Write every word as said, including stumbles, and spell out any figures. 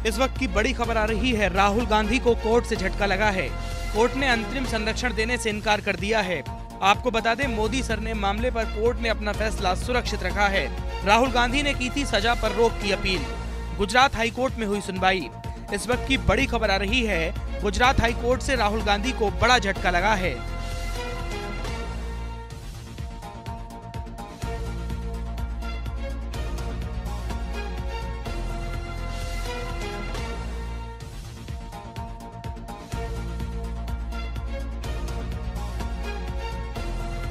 इस वक्त की बड़ी खबर आ रही है, राहुल गांधी को कोर्ट से झटका लगा है। कोर्ट ने अंतरिम संरक्षण देने से इनकार कर दिया है। आपको बता दें, मोदी सर ने मामले पर कोर्ट ने अपना फैसला सुरक्षित रखा है। राहुल गांधी ने की थी सजा पर रोक की अपील। गुजरात हाई कोर्ट में हुई सुनवाई। इस वक्त की बड़ी खबर आ रही है, गुजरात हाई कोर्ट से राहुल गांधी को बड़ा झटका लगा है।